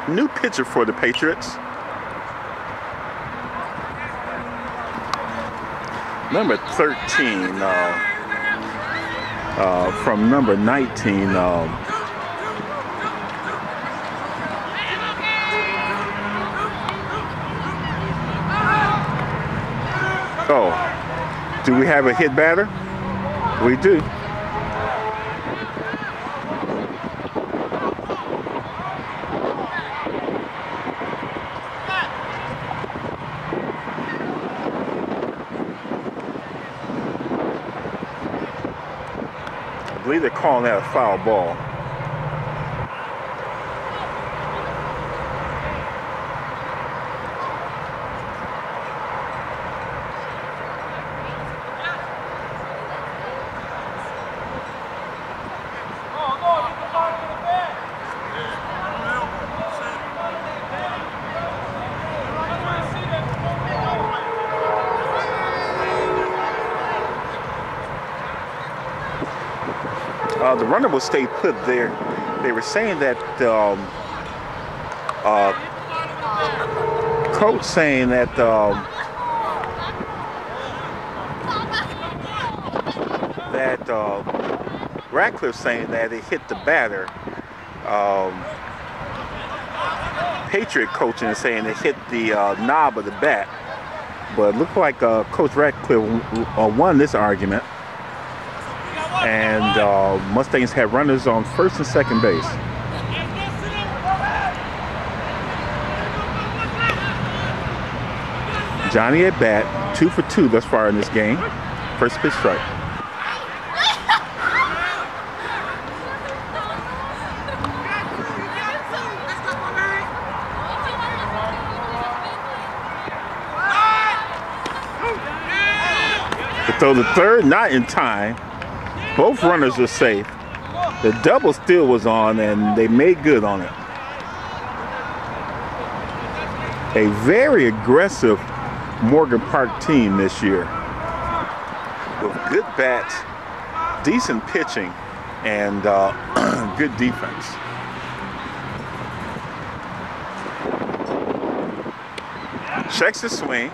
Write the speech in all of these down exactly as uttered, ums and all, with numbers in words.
new pitcher for the Patriots. Number thirteen, uh, uh, from number nineteen. Um, oh, do we have a hit batter? We do. I believe they're calling that a foul ball. Uh, the runner will stay put there. They were saying that um, uh, coach saying that um, that uh, Ratcliffe saying that it hit the batter. Um, Patriot coaching is saying it hit the uh, knob of the bat, but it looked like uh, Coach Ratcliffe uh, won this argument. And uh, Mustangs have runners on first and second base. Johnny at bat, two for two thus far in this game. First pitch strike. To throw the third, not in time. Both runners are safe. The double still was on, and they made good on it. A very aggressive Morgan Park team this year, with good bats, decent pitching, and uh, good defense. Checks the swing.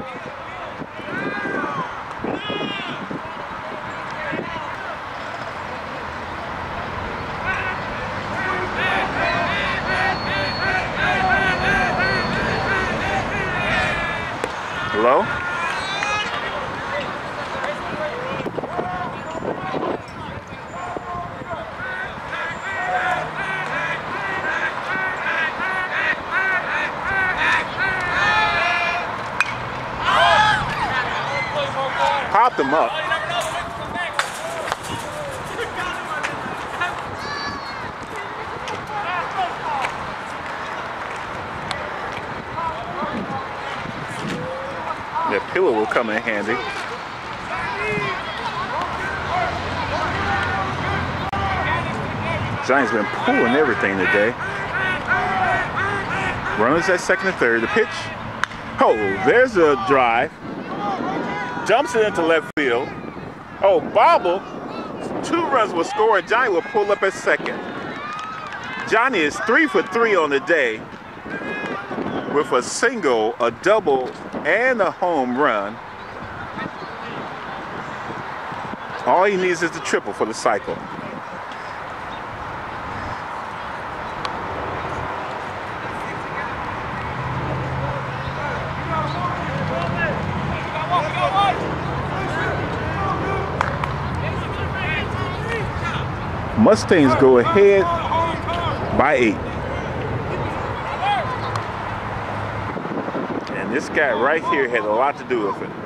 Hello? Popped them up. That pillow will come in handy. Giants been pulling everything today. Runners at second and third. The pitch. Oh, there's a drive. Jumps it into left field. Oh, bobble. Two runs will score, and Johnny will pull up at second. Johnny is three for three on the day with a single, a double, and a home run. All he needs is the triple for the cycle. Mustangs go ahead by eight. And this guy right here had a lot to do with it.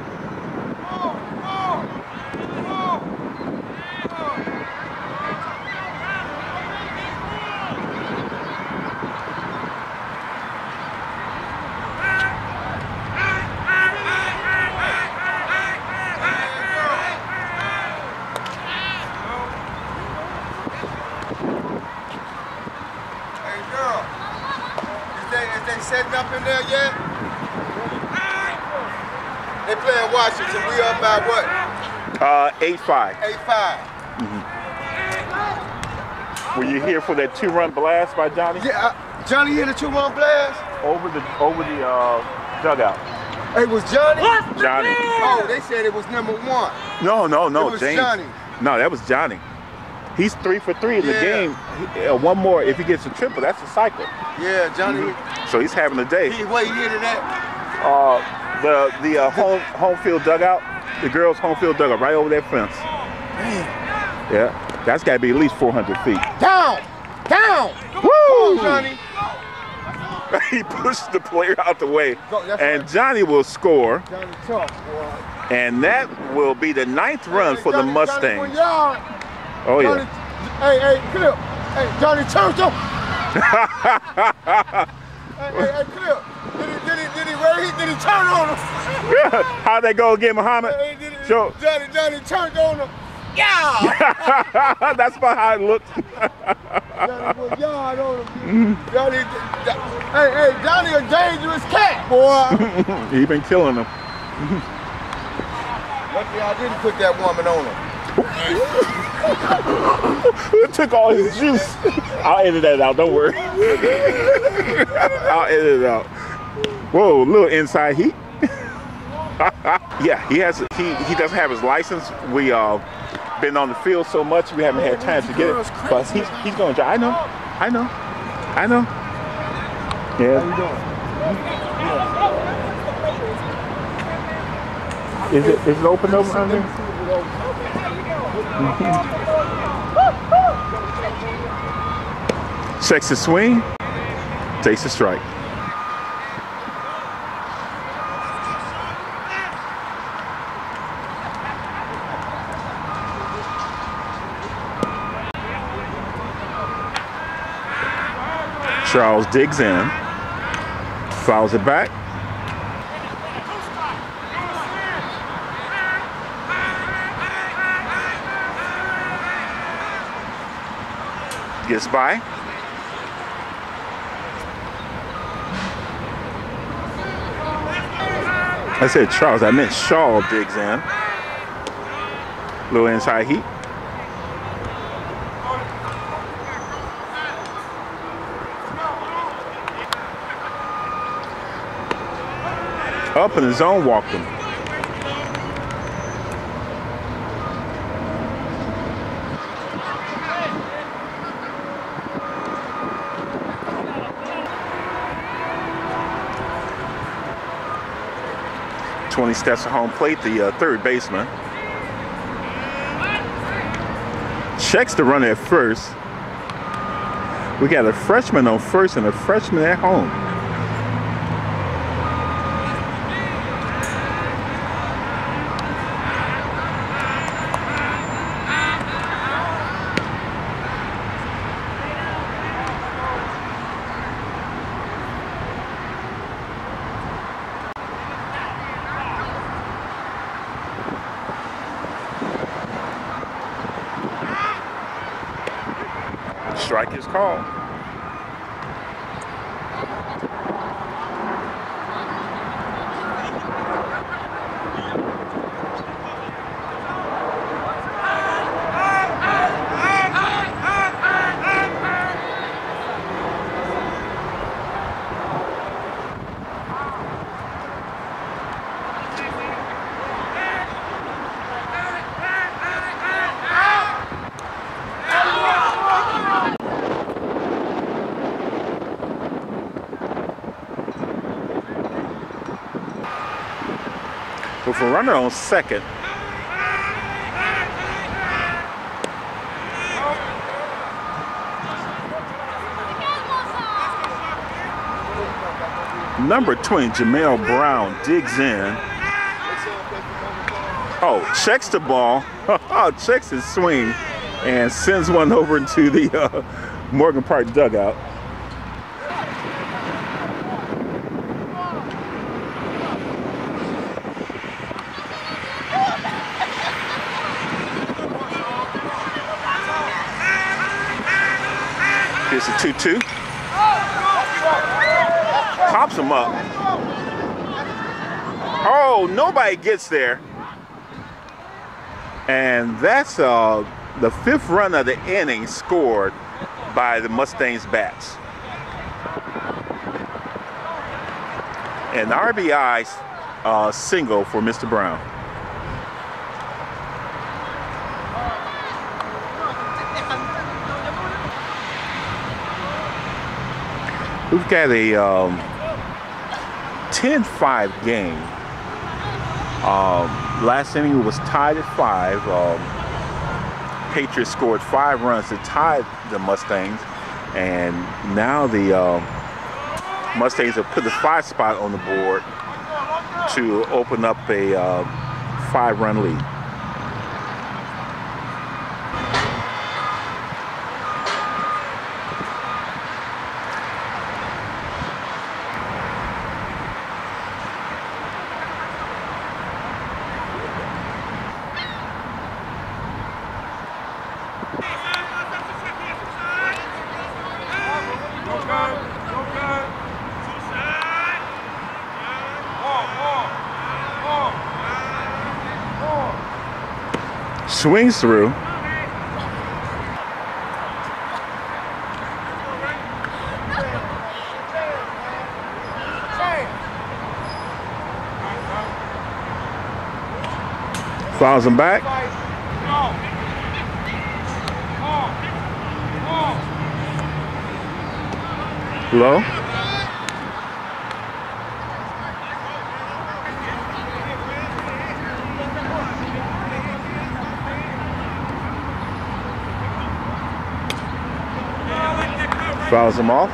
Setting up in there yet? They playing Washington. We up by what? Uh, eight five. eight five. Mm-hmm. Were you here for that two-run blast by Johnny? Yeah, I, Johnny hit a two-run blast? Over the over the uh, dugout. It was Johnny? Johnny. Oh, they said it was number one. No, no, no, it was James. Johnny. No, that was Johnny. He's three for three in the Yeah. game. He, uh, one more, if he gets a triple, that's a cycle. Yeah, Johnny. Mm-hmm. So he's having a day. He, where he hit it at? Uh, the the uh, home home field dugout, the girls' home field dugout, right over that fence. Man. Yeah, that's got to be at least four hundred feet. Down! Down! Woo! Come on, Johnny. He pushed the player out the way, Go, that's and right. Johnny will score, Johnny tough, boy. and that will be the ninth run Hey, for Johnny, the Mustangs. Johnny, one yard. Oh Johnny, yeah. hey, hey, Clip. Hey, Johnny, turn to. hey, hey, hey, Clip. Did he, did he, did he raise? Did he turn on him? How'd that go again, Muhammad? Hey, did he, Show. Johnny, Johnny turned on him. Yeah. That's about how it looked. Johnny was yard on him. Johnny, hey, hey, Johnny a dangerous cat, boy. He been killing them. Lucky I didn't put that woman on him. It took all his juice. I'll edit that out, don't worry. I'll edit it out. Whoa, little inside heat. Yeah, he has he he doesn't have his license. We uh been on the field so much we haven't had time to get it. But he's he's gonna drive. I know, I know, I know. Yeah. How you doing? Is it is it open over under? Checks the swing, takes the strike. Charles digs in, fouls it back. Gets by. I said Charles, I meant Shaw digs in. Little inside heat. Up in the zone, walked him. twenty steps to home plate, the uh, third baseman. Checks the runner at first. We got a freshman on first and a freshman at home. Strike is called. With a runner on second. Number twenty, Jamel Brown digs in. Oh, checks the ball, checks his swing, and sends one over into the uh, Morgan Park dugout. Here's a two two. Pops him up. Oh, nobody gets there. And that's uh, the fifth run of the inning scored by the Mustangs bats. an R B I uh, single for Mister Brown. We've got a um, ten five game. Um, last inning was tied at five. Um, Patriots scored five runs to tie the Mustangs, and now the uh, Mustangs have put the five spot on the board to open up a uh, five-run lead. Swings through. Fouls him back. Low. Fouls him off.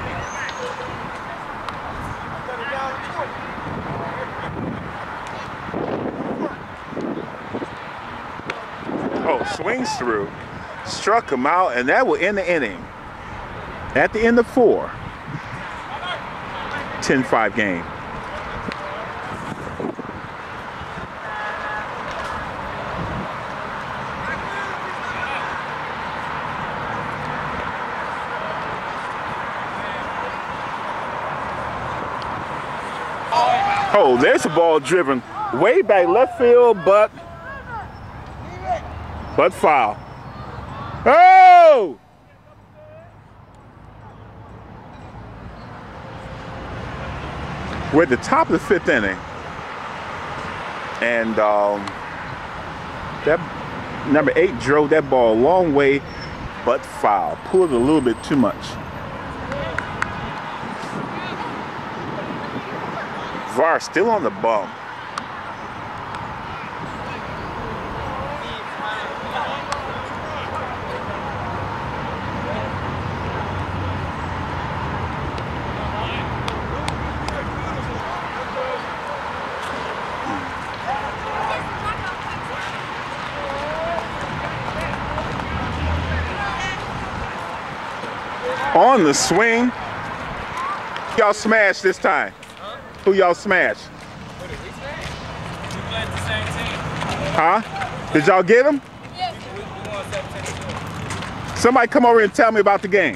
Oh, swings through, struck him out, and that will end the inning. At the end of four, ten five game. Oh, there's a ball driven way back left field, but but foul. Oh! We're at the top of the fifth inning, and um, that number eight drove that ball a long way, but foul. Pulled a little bit too much. V A R still on the bum. On the swing. Y'all smashed this time. Who y'all smash? Huh? Did y'all get him? Somebody come over and tell me about the game.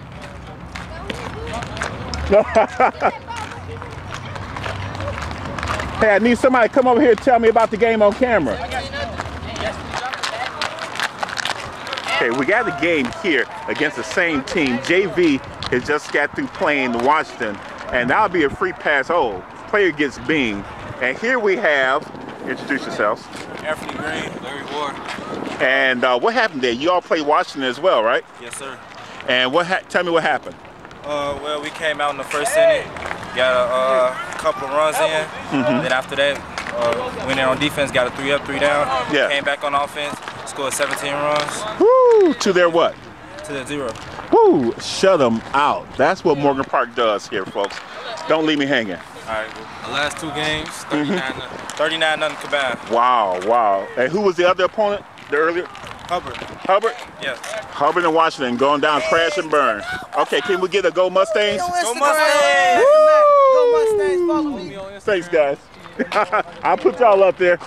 Hey, I need somebody to come over here and tell me about the game on camera. Okay, we got a game here against the same team. J V has just got through playing Washington, and that'll be a free pass. Oh, player gets beamed. And here we have, introduce yourselves. Anthony Green, Larry Ward. And uh, what happened there? You all played Washington as well, right? Yes, sir. And what? Ha tell me what happened. Uh, well, we came out in the first inning, got a uh, couple of runs in. Mm-hmm. Then after that, uh, went in on defense, got a three up, three down. Yeah. Came back on offense, scored seventeen runs. Woo! To their what? To the zero. Woo! Shut them out. That's what Morgan Park does here, folks. Don't leave me hanging. All right. Well, the last two games, thirty-nine, thirty-nine nothing combined. Wow, wow. And who was the other opponent? The earlier? Hubbard. Hubbard? Yes. Hubbard and Washington going down, crash and burn. Okay, can we get a Go Mustangs? Go Mustangs! Go Mustangs, follow me. Thanks, guys. I'll put y'all up there.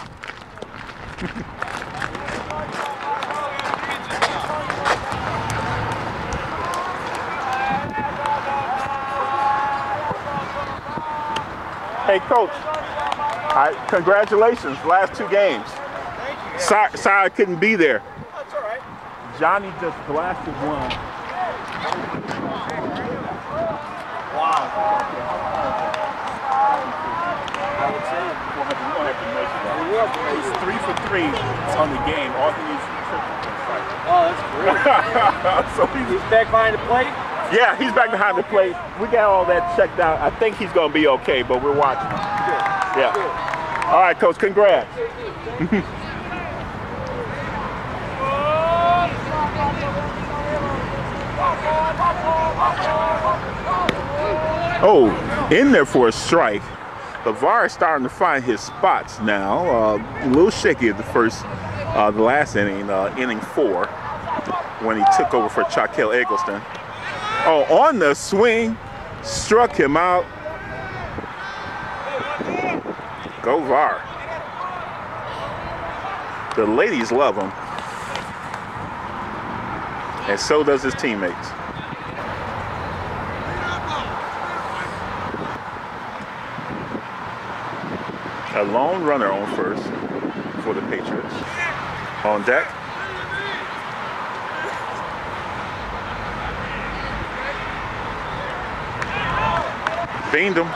Hey, Coach. All right, congratulations. Last two games. Thank you. Sorry, sorry I couldn't be there. That's all right. Johnny just blasted one. Wow. four hundred. We're going to have to measure that. He's three for three on the game. All he needs is a triple. Oh, that's great. So he's, he's back behind the plate? Yeah, he's back behind the plate. We got all that checked out. I think he's going to be okay, but we're watching him. Good. Yeah. Good. All right, Coach, congrats. Oh, in there for a strike. LeVar is starting to find his spots now. Uh, a little shaky at the first, uh, the last inning, uh, inning four, when he took over for Chaquel Eggleston. Oh, on the swing, struck him out. Go V A R. The ladies love him, and so does his teammates. A lone runner on first for the Patriots. On deck. Beamed him.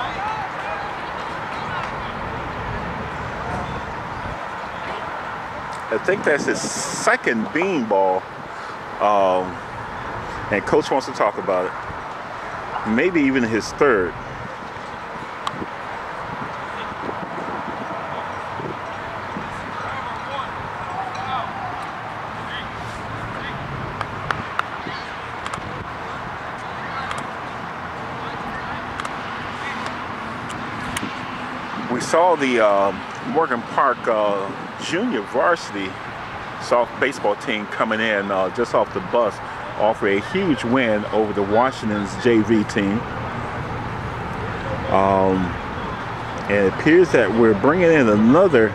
I think that's his second beam ball. Um, and Coach wants to talk about it. Maybe even his third. We saw the uh, Morgan Park uh, junior varsity soft baseball team coming in uh, just off the bus, offer a huge win over the Washington's J V team. Um, and it appears that we're bringing in another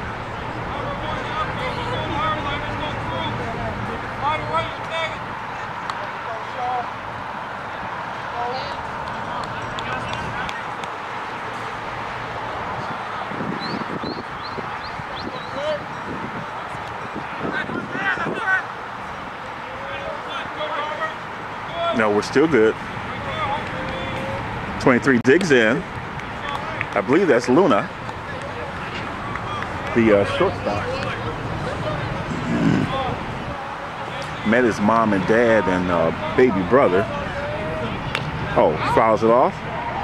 No, we're still good. twenty-three digs in. I believe that's Luna, the uh, shortstop. Met his mom and dad and uh, baby brother. Oh, fouls it off.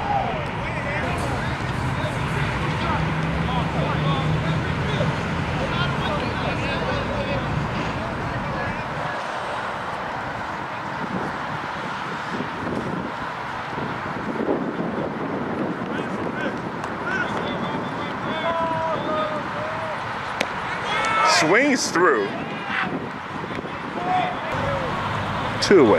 Swings through. Two away.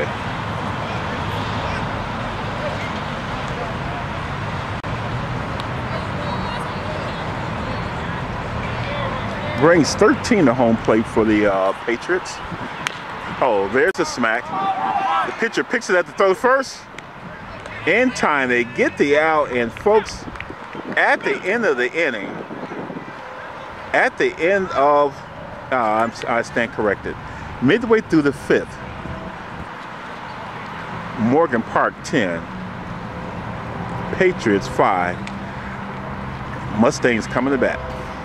Brings thirteen to home plate for the uh, Patriots. Oh, there's a smack. The pitcher picks it at the throw first. In time, they get the out, and folks, at the end of the inning, at the end of Uh, I'm, I stand corrected. Midway through the fifth, Morgan Park ten, Patriots five, Mustangs coming to bat.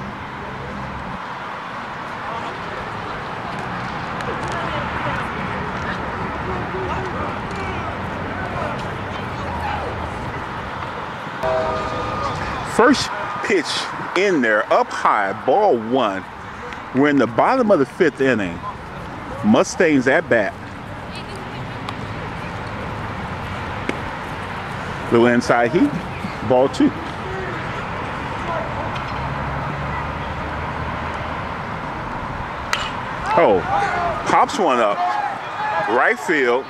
First pitch in there, up high, ball one. We're in the bottom of the fifth inning. Mustangs at bat. Little inside heat. Ball two. Oh, pops one up. Right field.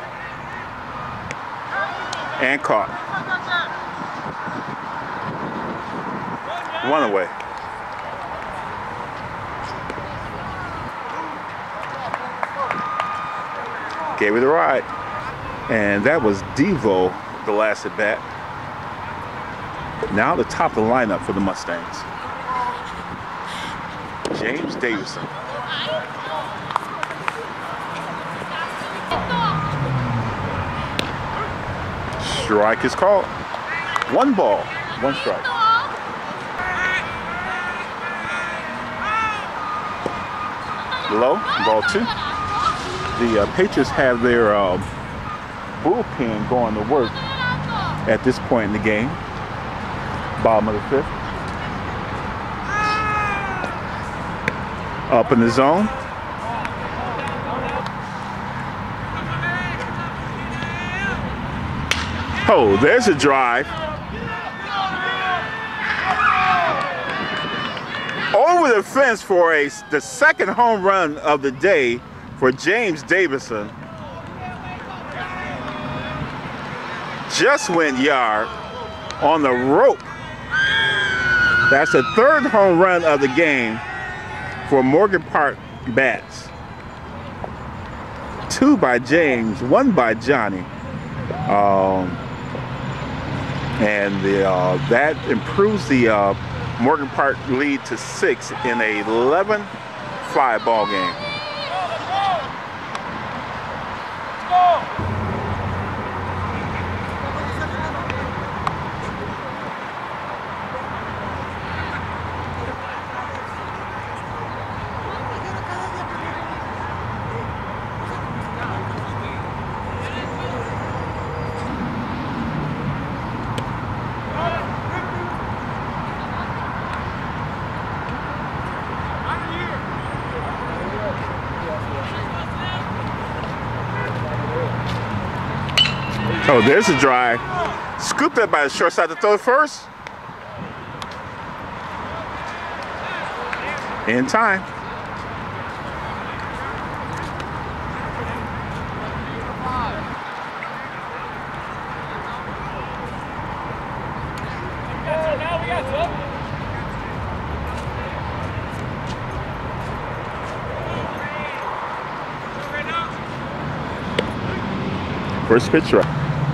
And caught. One away. Gave it a ride. And that was Devo, the last at bat. Now the top of the lineup for the Mustangs. James Davison. Strike is called. One ball, one strike. Low, ball two. The uh, Patriots have their uh, bullpen going to work at this point in the game. Bottom of the fifth. Up in the zone. Oh, there's a drive. Over the fence for a, the second home run of the day for James Stevenson. Just went yard on the rope. That's the third home run of the game for Morgan Park Bats. Two by James, one by Johnny. Um, and the, uh, that improves the uh, Morgan Park lead to six in a eleven five ball game. Oh, there's a drive. Scooped up by the shortstop to throw it first. In time. First pitch right.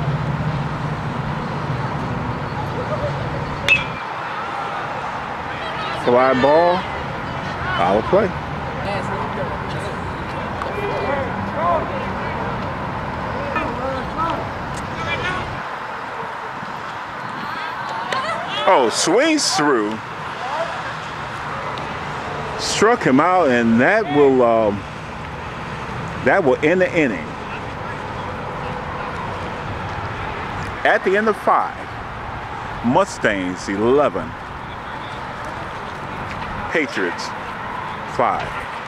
Fly ball, foul play. Oh, swings through. Struck him out, and that will um, that will end the inning. At the end of five, Mustangs eleven. Patriots five.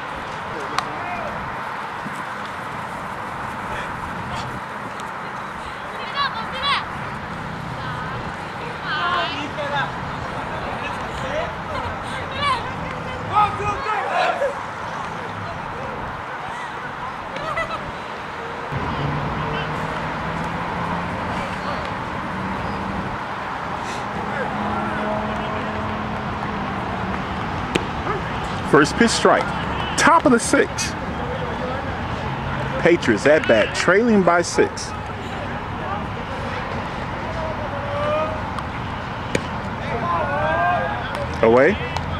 First pitch strike. Top of the sixth. Patriots at bat, trailing by six. Away.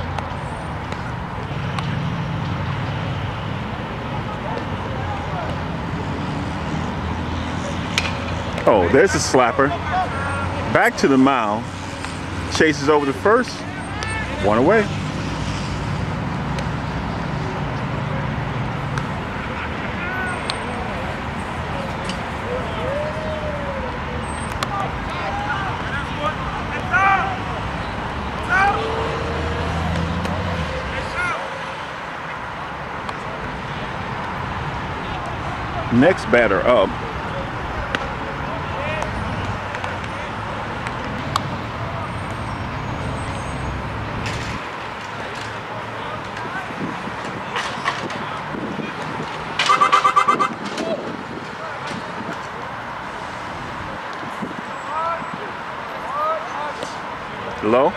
Oh, there's a slapper. Back to the mound. Chases over the first. One away. Next batter up. Low.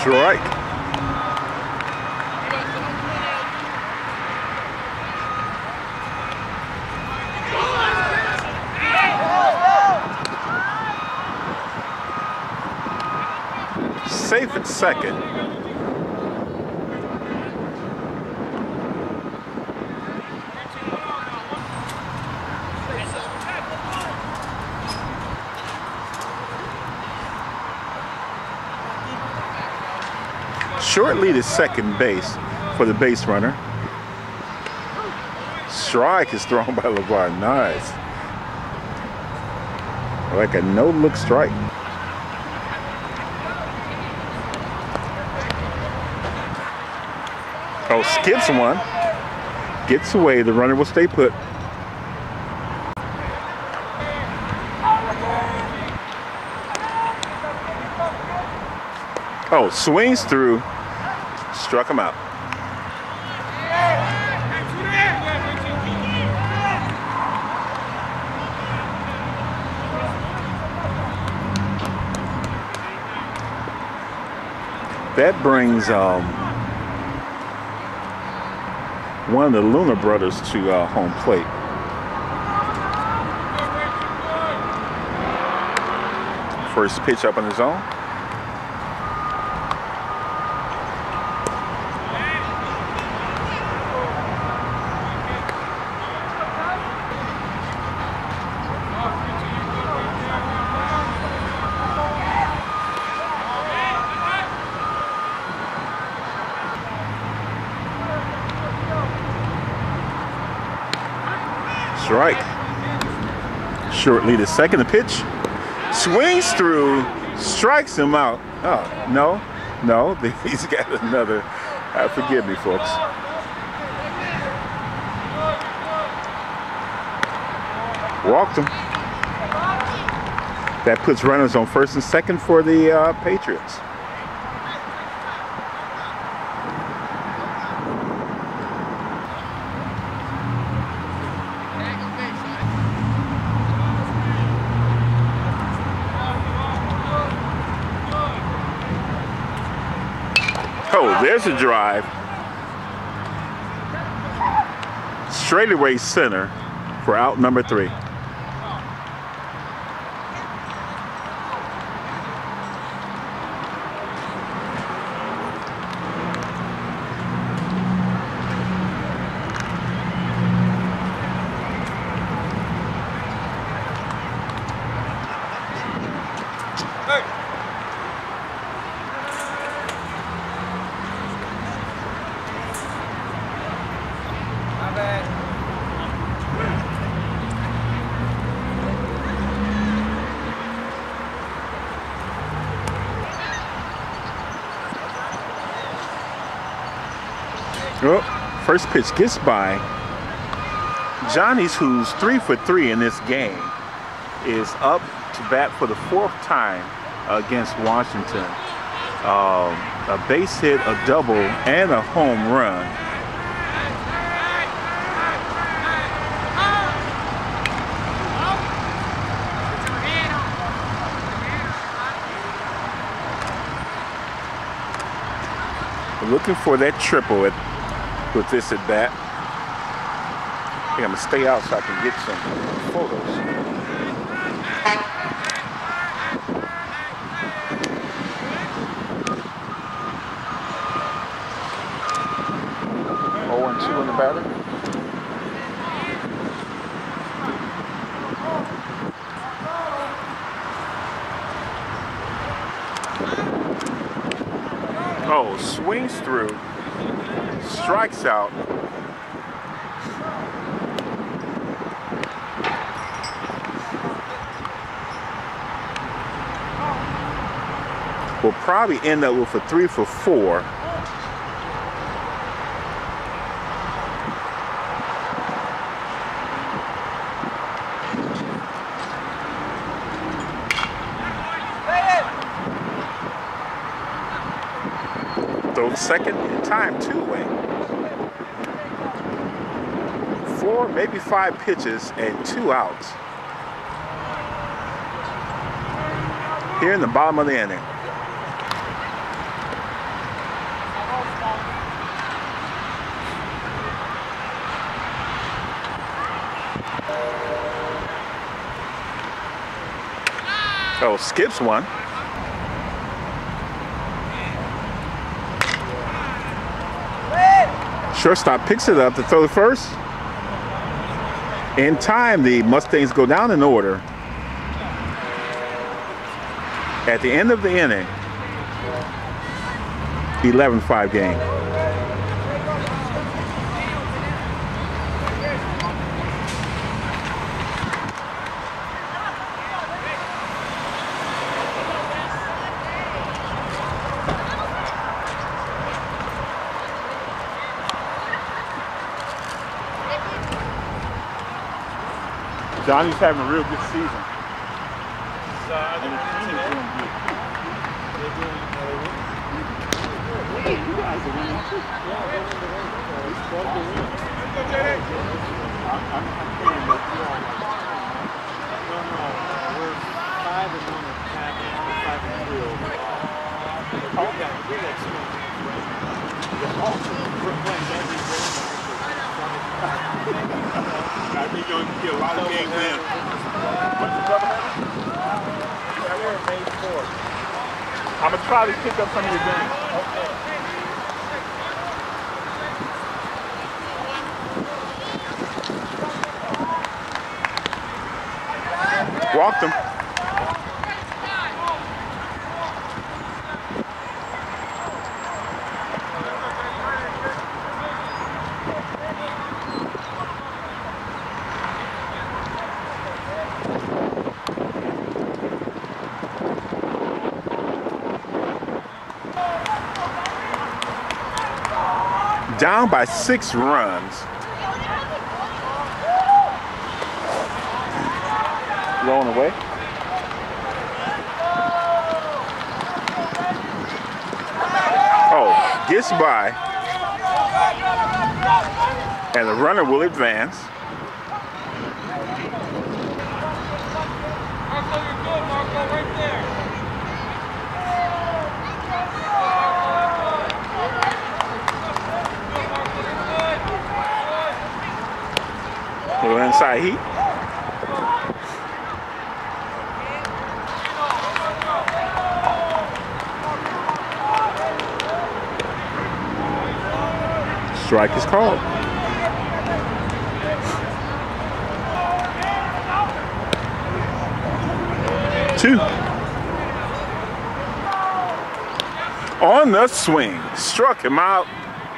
Strike. Safe at second. Short lead is second base for the base runner. Strike is thrown by LeVar. Nice. Like a no-look strike. Oh, skips one. Gets away. The runner will stay put. Oh, swings through. Struck him out. That brings um, one of the Luna brothers to uh, home plate. First pitch up on his own. Strike. Short lead is second. The pitch swings through, strikes him out. Oh, no, no, he's got another. Uh, forgive me, folks. Walked him. That puts runners on first and second for the uh, Patriots. Oh, there's a drive. Straightaway center for out number three. Oh, first pitch gets by. Johnny's, who's three for three in this game, is up to bat for the fourth time against Washington. Um, a base hit, a double, and a home run. Looking for that triple at, with this at bat. I think I'm gonna stay out so I can get some photos. oh and two in the batter. Oh, swings through, strikes out. We'll probably end up with a three for four. Throw the second in time, two away. Four, maybe five pitches and two outs. Here in the bottom of the inning. Oh, skips one. Shortstop picks it up to throw the first. In time, the Mustangs go down in order. At the end of the inning, eleven five game. Johnny's having a real good season. And his team is doing good. Hey, you guys are winning too. Yeah, we're winning the race. We're supposed to win. I'm feeling that you all like no, no, we're five and one at Camden, five and three overall. We got, we got strong teams right now. We're playing every game. I think you're going to get a lot of games in. What's the cover? We're May fourth. I'm going to try to pick up some of your games. Okay. Walked him. Down by six runs. Rolling away. Oh, gets by. And the runner will advance. Marco, you're good, Marco, right there. Little inside heat. Strike is called. Two. On the swing. Struck him out.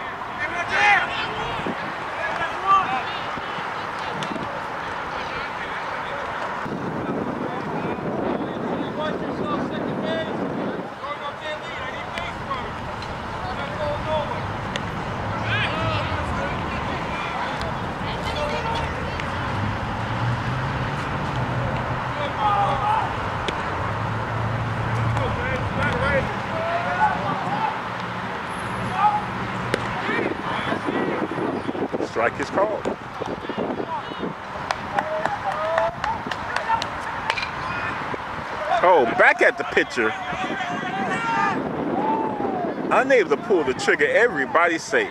Strike is called. Oh, back at the pitcher. Unable to pull the trigger, everybody's safe.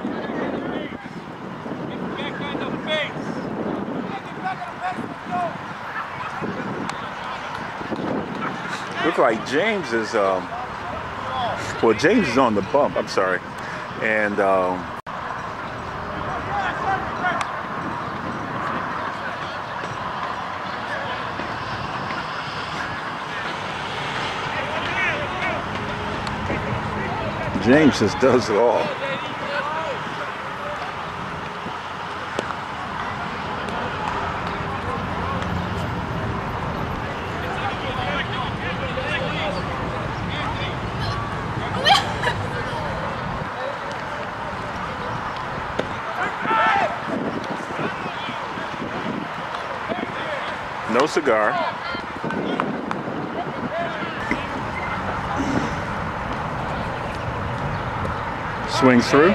Look like James is, um, well, James is on the bump, I'm sorry. And, um, James just does it all. No cigar. Swings through.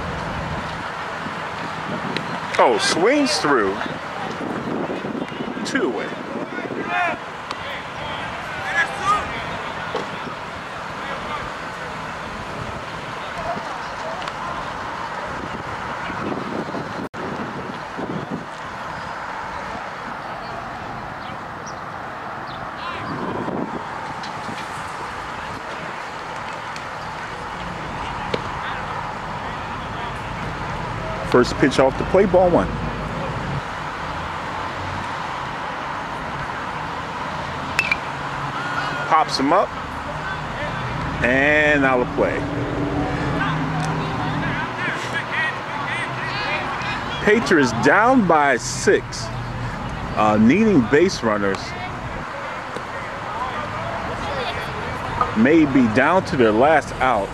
Oh, swings through. two away. First pitch off the plate, ball one. Pops him up, and out of play. Patriots down by six, uh, needing base runners. May be down to their last out.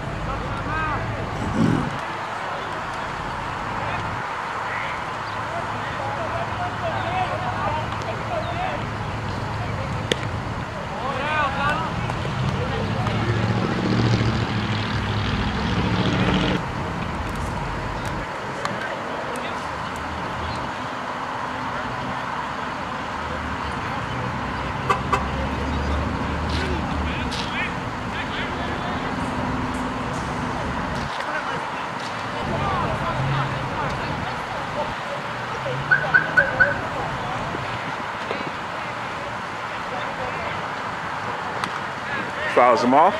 Fouls him off.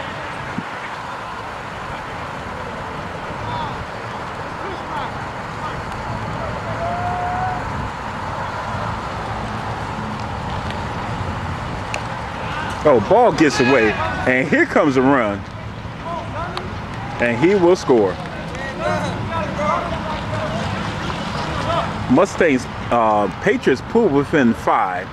Oh, ball gets away, and here comes a run, and he will score. Mustangs, uh, Patriots pull within five.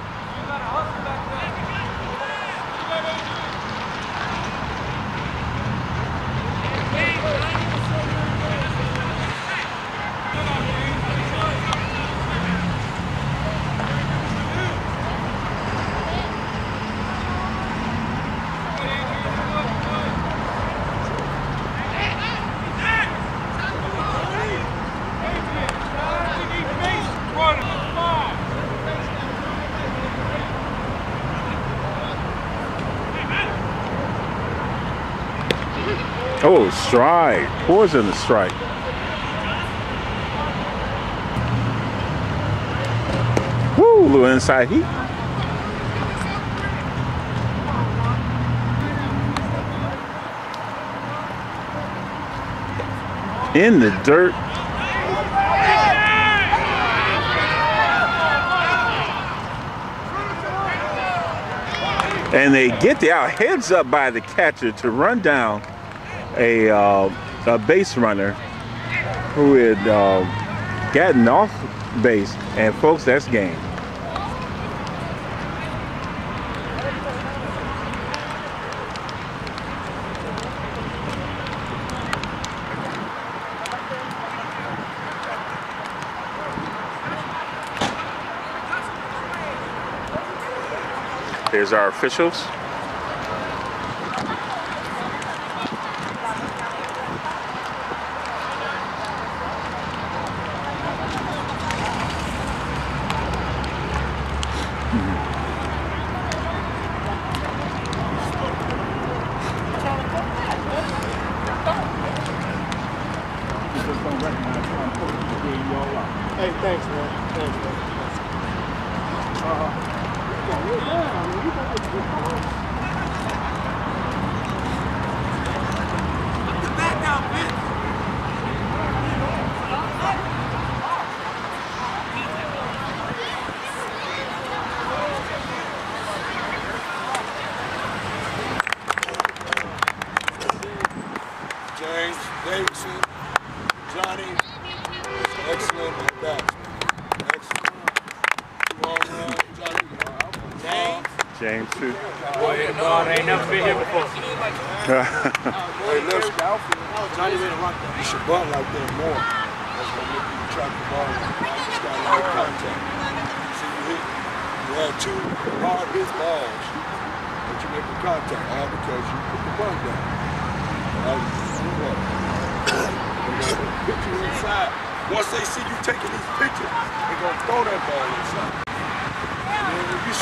Oh, strike. Poison the strike. Woo, little inside heat. In the dirt. And they get the out, heads up by the catcher to run down a, uh, a base runner who had uh, gotten off base. And folks, that's game. There's our officials. Hey, thanks, man. Thanks, man. Uh-huh. James, Stevenson, Johnny, excellent at bat. Excellent. Long run, Johnny. James. James, too. Boy, no, I ain't never been here before. Hey, listen, Johnny made a rock that. You should bunt like that more. That's going to make you track the ball. You just got to make contact. See, you hit, you had two hard hit balls, but you make the contact, all because you put the bunt down. All you Picture inside. Once they see you taking these pictures, they're going to throw that ball inside.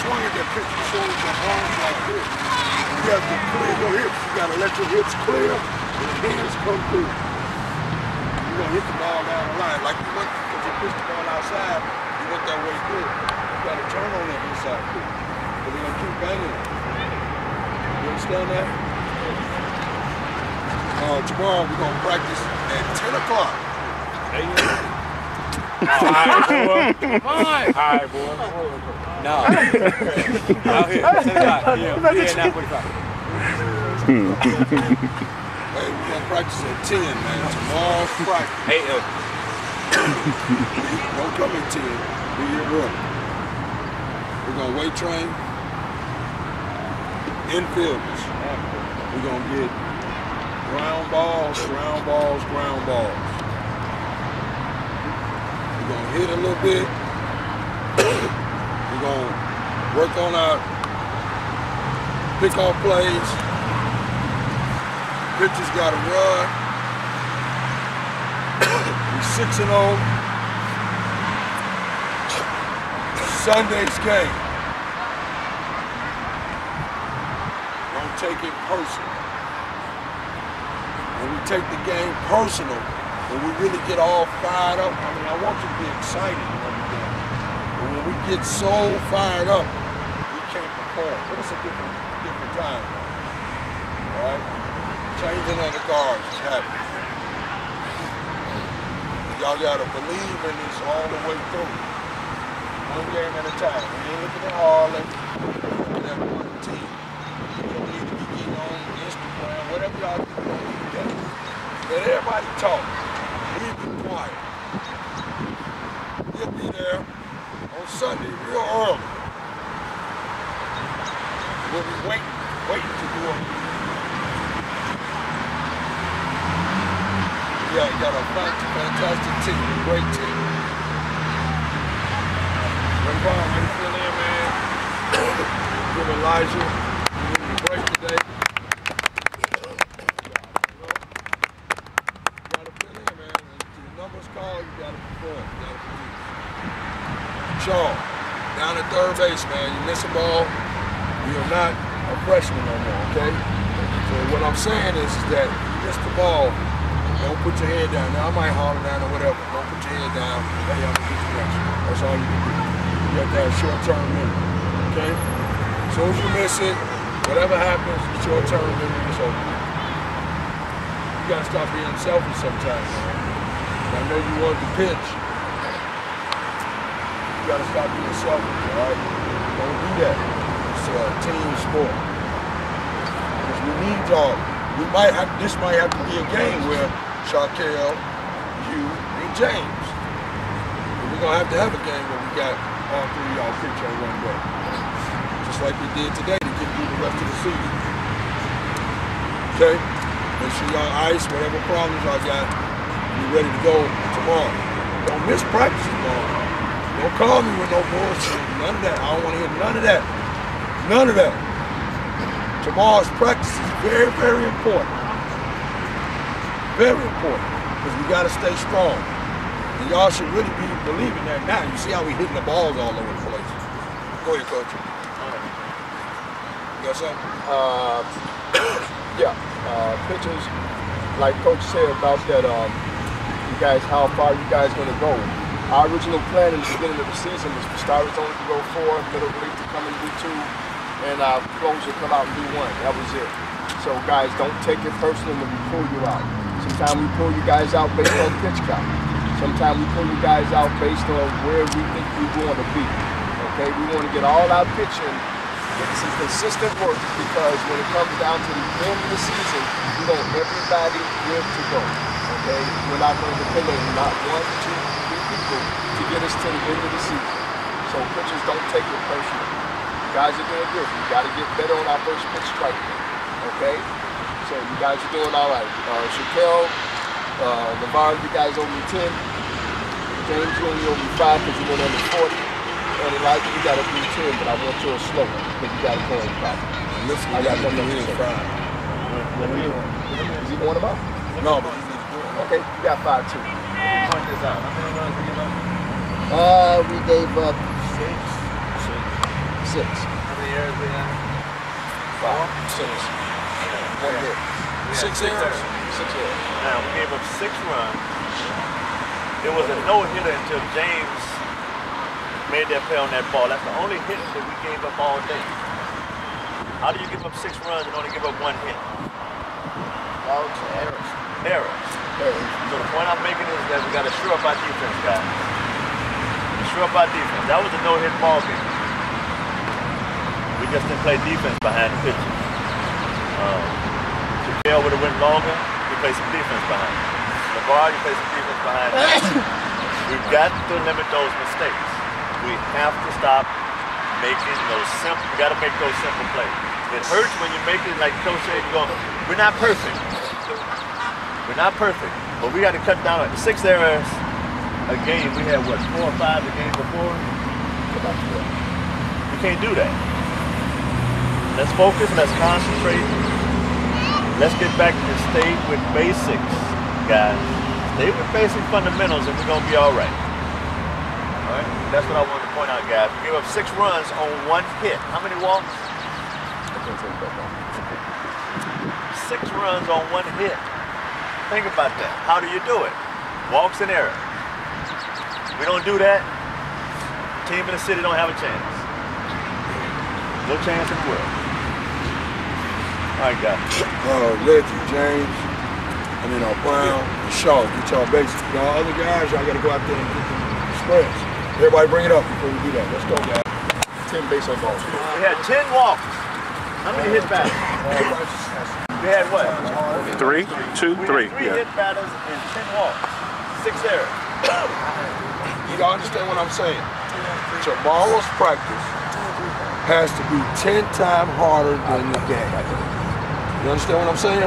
swing at that pitch, you show your arms like this. You have to clear your hips. You got to let your hips clear and the hands come through. You're going to hit the ball down the line. Like you went, if you push the ball outside, you went that way good. You got to turn on that inside quick. But we're going to keep banging it. You understand that? Uh, tomorrow we're going to practice at ten o'clock. Hey, you know. All right, boy. Come on. All right, boy. No. Out here, ten o'clock. Yeah, yeah, nine forty-five. Hey, we're going to practice at ten, man. Tomorrow practice. Hey, uh. Don't come at ten. Be here early. We're going to weight train. Infielders. We're going to get ground balls, ground balls, ground balls. We're going to hit a little bit. We're going to work on our pickoff plays. Pitchers got to run. We're six and oh. Sunday's game. Don't take it personal. When we take the game personal, when we really get all fired up, I mean, I want you to be excited and everything. But when we get so fired up, we can't perform. But it's a different, different time. All right? Changing of the guards is happening. Y'all gotta believe in this all the way through. One game at a time. We ain't looking at all of it. We're looking at one team. You don't need to be getting on Instagram, whatever y'all do, don't do that. Let everybody talk. We'll be quiet. We'll be there on Sunday real early. We'll be waiting, waiting to do it. Yeah, you got a fantastic team, a great team. Ray Brown, how you feel in, man? Give Elijah, we need a break today. You know, you gotta feel in, man. When the numbers call, you gotta perform, you gotta produce. Sean, down at third base, man, you miss a ball, you're not a freshman no more, okay? So what I'm saying is, is that you miss the ball, don't put your head down. Now I might holler down or whatever. Don't put your head down. Hey, I'm gonna get you next. That's all you can do. You have to have short-term memory. Okay? As soon as you miss it, whatever happens, short-term memory is over. You gotta stop being selfish sometimes, man. I know you want to pitch. You gotta stop being selfish, all right? Don't do that. It's a team sport. Because we need y'all. We might have, this might have to be a game where Shaquille, you, and James. We're going to have to have a game where we got all three of y'all pitch on one day. Just like we did today to get through the rest of the season. Okay? Make sure y'all ice whatever problems y'all got. Be ready to go tomorrow. Don't miss practice tomorrow. Don't call me with no bullshit. None of that. I don't want to hear none of that. None of that. Tomorrow's practice is very, very important. Very important, because we got to stay strong. And y'all should really be believing that now. You see how we hitting the balls all over the place. Go ahead, Coach. You got something? Uh, yeah, uh, pitchers, like Coach said about that, um, you guys, how far you guys going to go. Our original plan in the beginning of the season was for starters only to go four, middle relief to come and do two, and our closer come out and do one. That was it. So guys, don't take it personal when we pull you out. Sometimes we pull you guys out based on pitch count. Sometimes we pull you guys out based on where we think we want to be. Okay, we want to get all our pitching, get some consistent work, because when it comes down to the end of the season, we want everybody good to go. Okay, we're not going to depend on not one, two, three people to get us to the end of the season. So pitchers, don't take it personal. You guys are doing good. We got to get better on our first pitch strike. Okay. So you guys are doing all right. Uh, Shaquille, uh, LeVar, you guys over ten. James, you only over five because you went under forty. And Elijah, you got to do ten, but I want yours slower because you got to go in five. Listen, I got nothing to say. five. Is he going about? No, but he's good. Okay, you got five too. Point this out. How many runs did you give up? Uh, we gave up Six. six. Six. How many errors we have? Five. Six. One hit. Six errors. Six errors. Now, we gave up six runs. It was a no-hitter until James made that play on that ball. That's the only hit that we gave up all day. How do you give up six runs and only give up one hit? Fouls and errors. Errors. Errors. So the point I'm making is that we got to shore up our defense, guys. Shore up our defense. That was a no-hit ball game. We just didn't play defense behind the pitcher. Um, Chappelle would have went longer. We played some defense behind it. LeVar, you play some defense behind it. We've got to limit those mistakes. We have to stop making those simple. We got to make those simple plays. It hurts when you make it like Coach said. You're going, we're not perfect. We're not perfect, but we got to cut down on six errors a game. We had what, four or five the game before? We can't do that. Let's focus. Let's concentrate. Let's get back and stay with basics, guys. Stay with basic fundamentals, and we're gonna be all right. All right. That's what I wanted to point out, guys. We gave up six runs on one hit. How many walks? Six runs on one hit. Think about that. How do you do it? Walks and errors. We don't do that. Team in the city don't have a chance. No chance in the world. All right, guys. Uh, Reggie, James, and then uh, Brown, and Shaw, get y'all basics. Y'all other guys, y'all got to go out there and get the spreads. Everybody bring it up before we do that. Let's go, guys. Ten base on balls. We had ten walks. How many hit batters? We had what? Three, two, we three. Had three Yeah. hit batters and ten walks. Six errors. You don't understand what I'm saying? Tomorrow's practice has to be ten times harder than the game. You understand what I'm saying?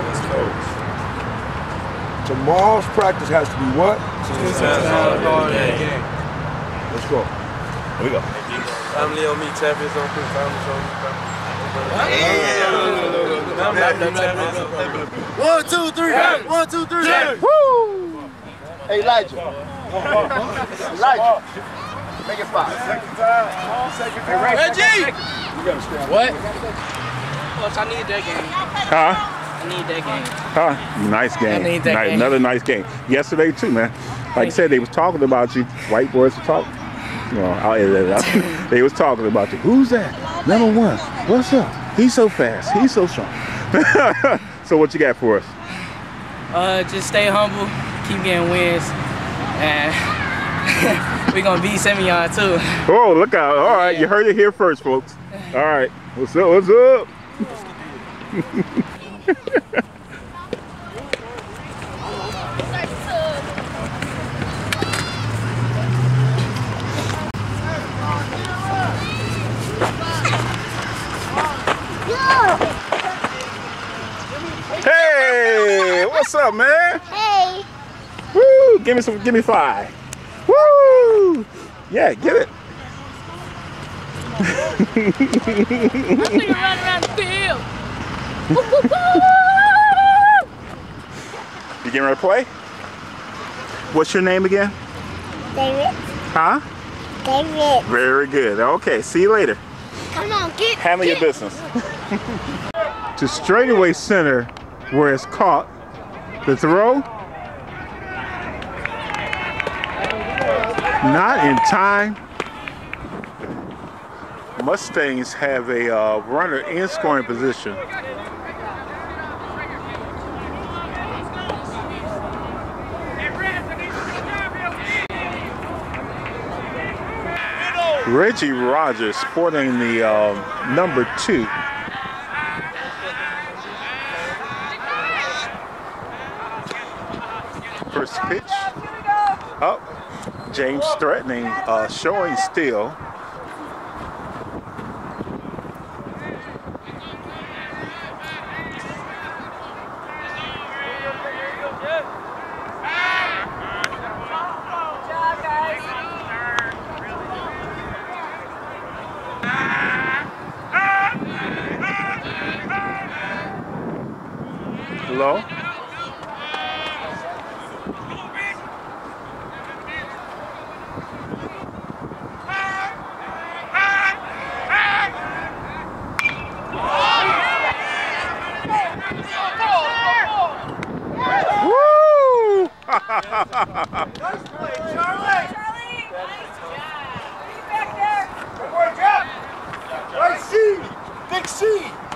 Tomorrow's practice has to be what? ten times harder than the game. Let's go. Here we go. Family on me, champions on me, family on me. One, two, three. One, two, three. Woo! Hey, Elijah. Elijah. Make it five. Hey, Reggie! What? Coach, I need that game. Huh? I need that game. Huh? Nice game. I need that Nice- game. Another nice game. Yesterday too, man. Like I said, they was talking about you. White boys were talking. You know, I'll edit it out. They was talking about you. Who's that? Number one. What's up? He's so fast. He's so strong. So what you got for us? Uh, just stay humble, keep getting wins, and we're gonna beat Simeon too. Oh, look out. All right, you heard it here first, folks. All right. What's up? What's up? Hey, what's up, man? Hey. Woo! Give me some. Give me five. Woo! Yeah, get it. I'm gonna run around the field. Woo, woo, woo. You getting ready to play? What's your name again? David. Huh? David. Very good. Okay, see you later. Come on, get. Handle your get. business. To straightaway center where it's caught. The throw. Not in time. Mustangs have a uh, runner in scoring position. Reggie Rogers sporting the uh, number two. First pitch. Up. James threatening, uh, showing still. Hello? play, Charlie. Charlie, nice job. Bring it back there. Good work, Jeff. Right C. Big C.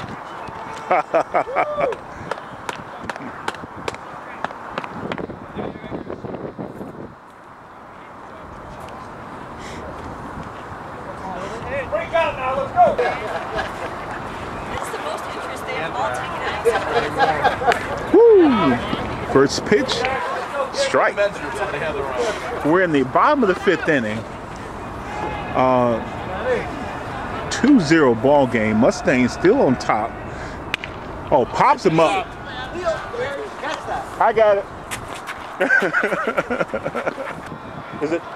Break out now, let's go. This is the most interest they have all taken out. Woo! First pitch, strike. We're in the bottom of the fifth inning. Uh, two zero ball game. Mustangs still on top. Oh, pops him up. I got it. Is it?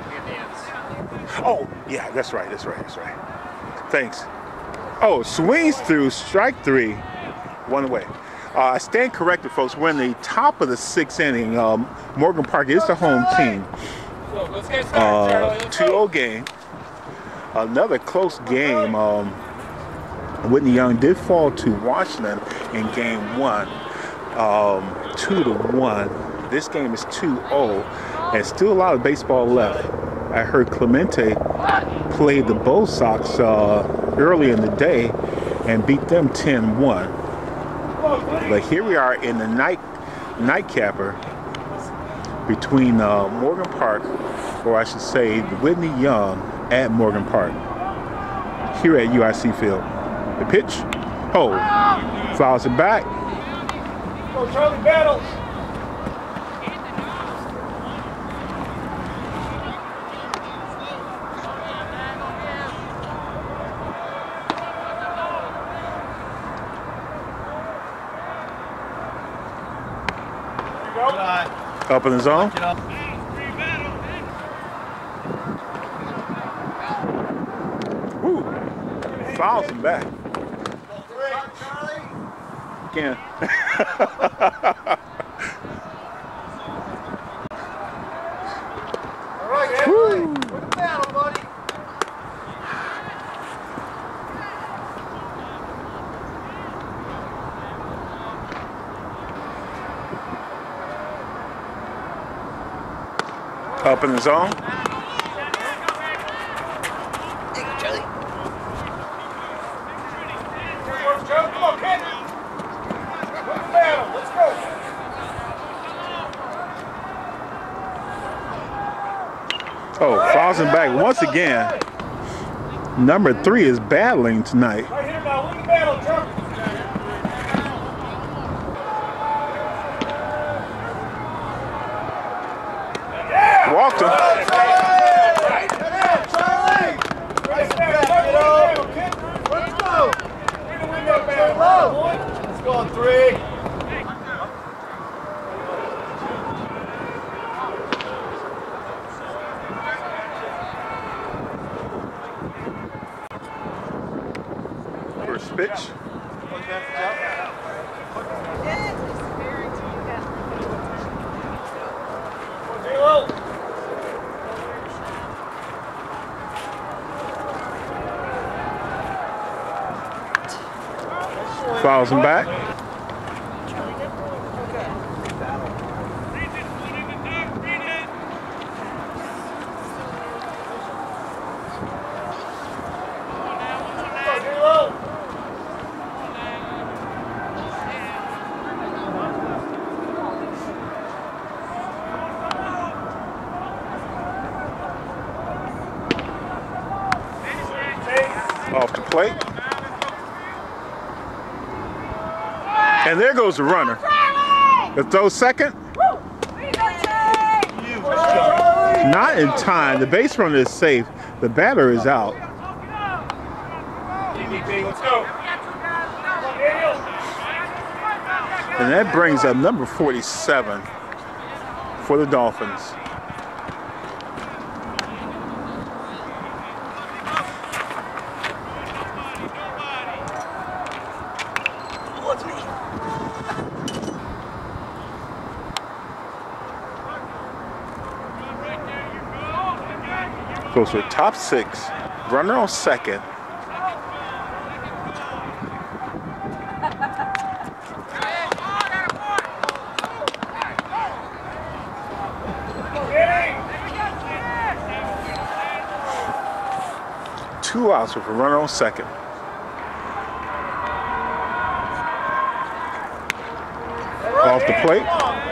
Oh, yeah, that's right, that's right, that's right. Thanks. Oh, swings through, strike three, one away. Uh, I stand corrected, folks. We're in the top of the sixth inning. Um, Morgan Park is the home team. Uh, two oh game. Another close game. Um, Whitney Young did fall to Washington in game one, um, two to one. This game is two oh, and still a lot of baseball left. I heard Clemente played the Bo Sox uh, early in the day and beat them ten one. But here we are in the night nightcapper between uh, Morgan Park, or I should say Whitney Young at Morgan Park, here at U I C Field. The pitch, oh, fouls it back. Go Charlie Battles. Up in the zone. Woo. Fouls him back. Again. All right, Emily. With the battle, buddy. Up in the zone. There you go, Charlie. Come on, kid. With the battle. Let's go. Oh, fouls him back once again. Number three is battling tonight. Right here now. With the battle, Charlie. Walked him. Let's go on three. First pitch. Fouls him back. Off the plate. And there goes the runner. The throw second. Not in time. The base runner is safe. The batter is out. And that brings up number forty-seven for the Dolphins. Goes for top six, runner on second. two outs with a runner on second. Off the plate.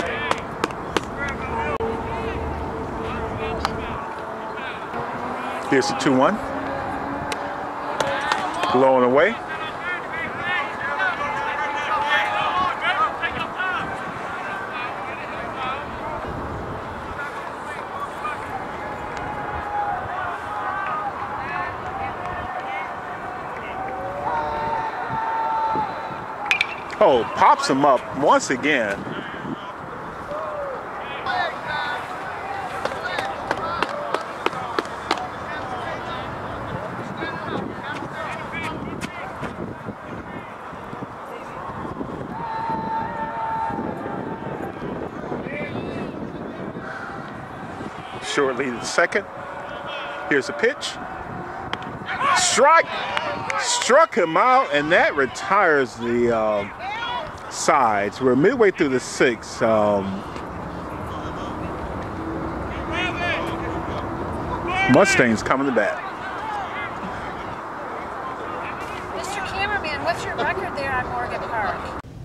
Here's the two one. Low and away. Oh, pops him up once again. Short lead at second. Here's a pitch. Strike. Struck him out, and that retires the um, sides. We're midway through the sixth. Um, Mustangs coming to bat. Mister Cameraman, what's your record there on Morgan Park?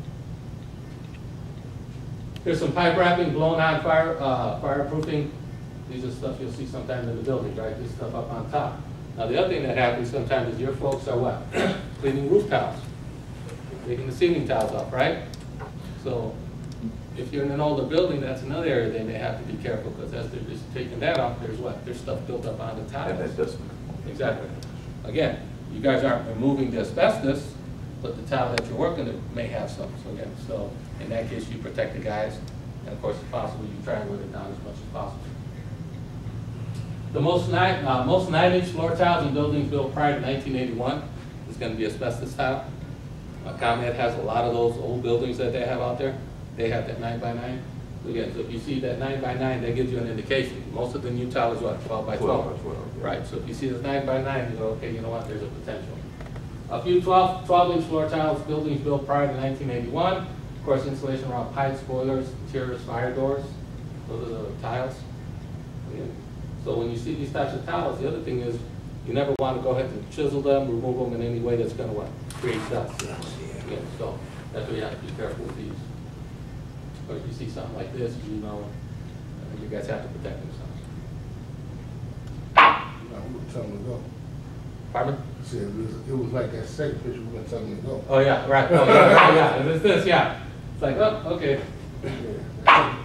Here's some pipe wrapping, blown on fire, uh, fireproofing. These are stuff you'll see sometimes in the building, right? This stuff up on top. Now the other thing that happens sometimes is your folks are what? Cleaning roof tiles. Taking the ceiling tiles off, right? So if you're in an older building, that's another area they may have to be careful, because as they're just taking that off, there's what? There's stuff built up on the tiles. And that doesn't. Exactly. Again, you guys aren't removing the asbestos, but the tile that you're working with may have some. So again, so in that case, you protect the guys, and of course, if possible, you triangle it down as much as possible. The most nine, uh, most nine-inch floor tiles in buildings built prior to nineteen eighty-one is going to be asbestos tile. Uh, ComEd has a lot of those old buildings that they have out there. They have that nine by nine. Again, so if you see that nine by nine, that gives you an indication. Most of the new tile is what, twelve by twelve? twelve by twelve, yeah. Right, so if you see this nine by nine, you go, okay, you know what, there's a potential. A few twelve, twelve-inch floor tiles, buildings built prior to nineteen eighty-one. Of course, insulation around pipes, boilers, interiors, fire doors. Those are the tiles. Again, so when you see these types of tiles, the other thing is you never want to go ahead and chisel them, remove them in any way that's going to what? Create dust. Yeah, so that's why you have to be careful with these. Or if you see something like this, you know, uh, you guys have to protect themselves. No, we were telling them to go. Pardon? I said it was, it was like that second picture we were telling them to go. Oh yeah, right. Oh, yeah, yeah. And it's this, yeah. It's like, oh, okay. Yeah.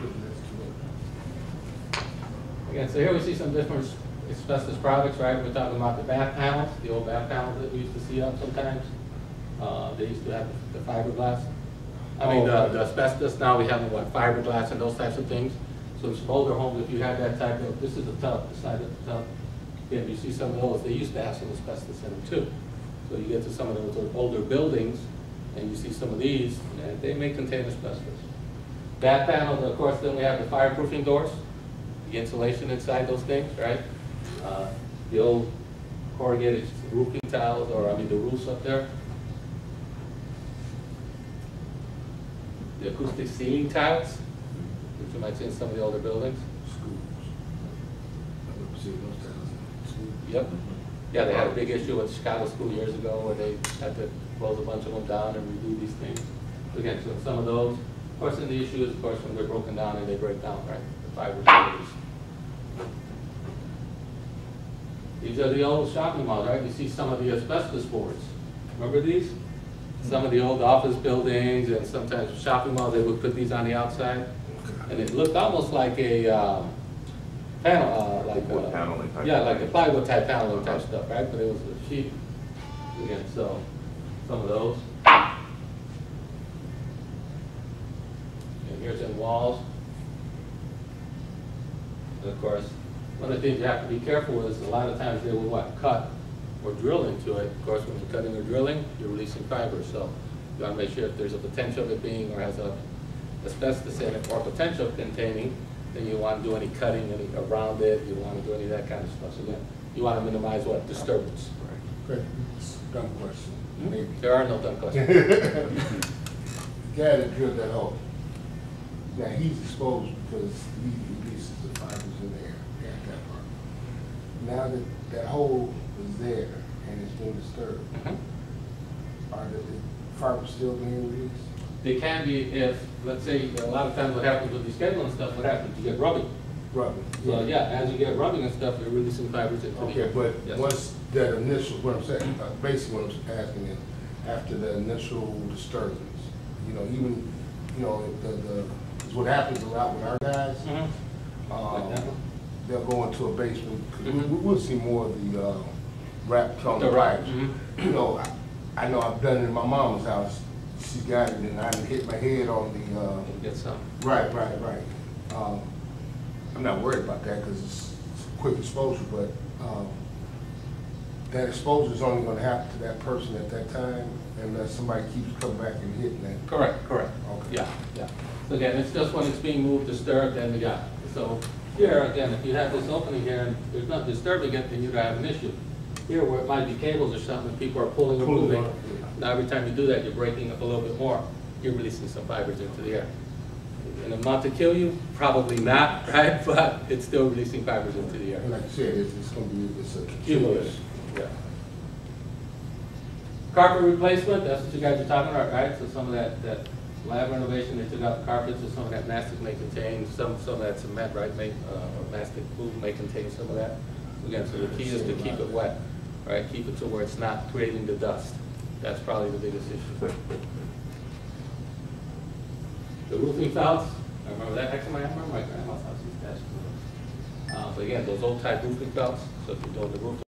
Again, so here we see some different asbestos products, right? We're talking about the bath panels, the old bath panels that we used to see up sometimes. Uh, they used to have the fiberglass. I mean, the, the asbestos, now we have what, fiberglass and those types of things. So some older homes, if you have that type of, this is the tub, the side of the tub. Again, you see some of those, they used to have some asbestos in them too. So you get to some of those older buildings, and you see some of these, and they may contain asbestos. Bath panels, of course, then we have the fireproofing doors. The insulation inside those things, right? Uh, the old corrugated roofing tiles, or I mean the roofs up there. The acoustic ceiling tiles, which you might see in some of the older buildings. Schools. I've never seen those tiles in schools. Yep. Yeah, they had a big issue with Chicago school years ago where they had to close a bunch of them down and redo these things. So again, so some of those. Of course, and the issue is, of course, when they're broken down and they break down, right? The fibers. These are the old shopping malls, right? You see some of the asbestos boards. Remember these? Some of the old office buildings and sometimes shopping malls, they would put these on the outside. And it looked almost like a um, panel, uh, like a, paneling type yeah, like a plywood type paneling type stuff, right? But it was a sheet. Again, so some of those. And here's in walls. And of course, one of the things you have to be careful with is a lot of times they will what, cut or drill into it. Of course, when you're cutting or drilling, you're releasing fibers. So you want to make sure if there's a potential of it being or has a asbestos in it or potential containing, then you want to do any cutting any around it. You don't want to do any of that kind of stuff. So again, you want to minimize what? Disturbance. Great. Dumb question. Mm-hmm. There are no dumb questions. The guy that drilled that hole, now he's exposed because he releases the fibers in the air. Got that part. Now that that hole is there and it's been disturbed, Mm-hmm. are the fibers still being released? They can be if, let's say, a lot of times what happens with the scheduling stuff, what happens? You get rubbing. Rubbing. So yeah, as you get rubbing and stuff, you're releasing fibers into the Okay, air. but Yes. once that initial, what I'm saying, uh, basically what I'm asking is, after the initial disturbance, you know, even, you know, the, the, 'cause what happens a lot with our guys, Mm-hmm. um, Like that one? they'll go into a basement, 'cause we, Mhm. we will see more of the, uh, wrapped on the The wrap, pipes. mhm. You know, I, I know I've done it in my mom's house, she got it, and I hit my head on the, uh, Get some. right, right, right. Um, I'm not worried about that, because it's, it's a quick exposure, but, um, that exposure is only gonna happen to that person at that time, unless somebody keeps coming back and hitting that. Correct, correct. Okay. Yeah, yeah. So again, it's just when it's being moved, disturbed, and we got. So here, again, if you have this opening here and there's nothing disturbing it, then you'd have an issue. Here, where it might be cables or something, and people are pulling or Pulling moving. on it, yeah. Now, every time you do that, you're breaking up a little bit more. You're releasing some fibers into the air. An amount to kill you? Probably not, right? But it's still releasing fibers into the air. And like you said, it's, it's gonna be, it's a Cumulative. continuous. Yeah. Carpet replacement, that's what you guys are talking about, right? So some of that, that lab renovation, they took out the carpets, so some of that mastic may contain, some, some of that cement, right, may, uh, or mastic glue may contain some of that. Again, so the key is to keep it wet, right? Keep it to where it's not creating the dust. That's probably the biggest issue. The roofing felts, I remember that, actually, I remember my grandma's house used to have some of those. Uh, but again, those old type roofing felts, so if you're doing the roof